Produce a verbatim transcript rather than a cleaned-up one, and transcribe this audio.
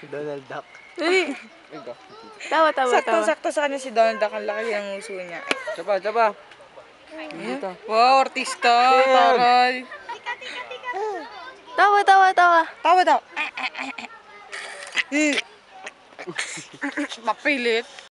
Donald Duck. Uy! Tawa, tawa, tawa. Sakto-sakto sa kanya si Donald Duck. Ang laki ng uso niya. Tsaba, tsaba. Wow, artista. Taray. Tawa, tawa, tawa. Tawa daw. Mapilit.